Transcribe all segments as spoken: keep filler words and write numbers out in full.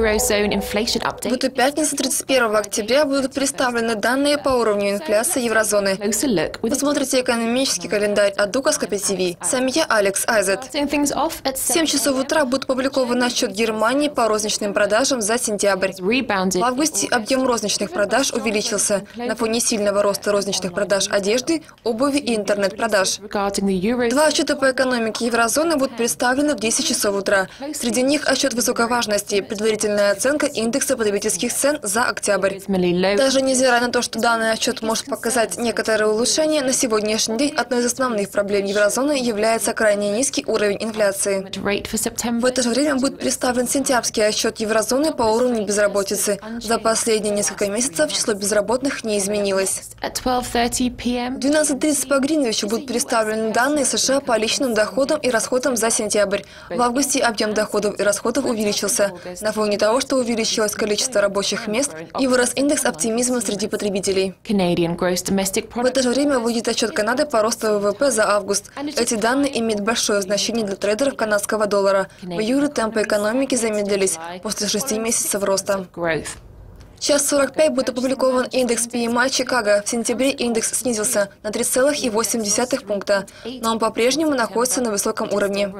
В эту пятницу, тридцать первого октября, будут представлены данные по уровню инфляции еврозоны. Вы смотрите экономический календарь от Дугаскопе ТВ. Сами я, Алекс Айзет. В семь часов утра будет опубликован отчет Германии по розничным продажам за сентябрь. В августе объем розничных продаж увеличился на фоне сильного роста розничных продаж одежды, обуви и интернет-продаж. Два отчета по экономике еврозоны будут представлены в десять часов утра. Среди них отчет высокой важности, предварительная оценка индекса потребительских цен за октябрь. Даже невзирая на то, что данный отчет может показать некоторые улучшения, на сегодняшний день одной из основных проблем еврозоны является крайне низкий уровень инфляции. В это же время будет представлен сентябрьский отчет еврозоны по уровню безработицы. За последние несколько месяцев число безработных не изменилось. В двенадцать тридцать по Гринвичу будут представлены данные США по личным доходам и расходам за сентябрь. В августе объем доходов и расходов увеличился на фоне того, что увеличилось количество рабочих мест и вырос индекс оптимизма среди потребителей. В это же время выйдет отчет Канады по росту ВВП за август. Эти данные имеют большое значение для трейдеров канадского доллара. В июле темпы экономики замедлились после шести месяцев роста. В час сорок пять будет опубликован индекс пи эм ай Чикаго. В сентябре индекс снизился на три целых восемь десятых пункта, но он по-прежнему находится на высоком уровне.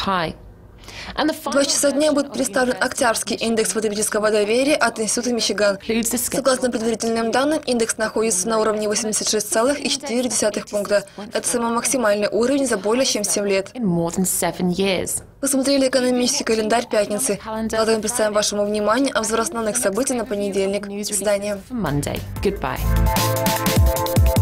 В два часа дня будет представлен октябрьский индекс потребительского доверия от Института Мичиган. Согласно предварительным данным, индекс находится на уровне восемьдесят шесть целых четыре десятых пункта. Это самый максимальный уровень за более чем семь лет. Вы смотрели экономический календарь пятницы. Завтра мы представим вашему вниманию обзор основных событий на понедельник. До свидания.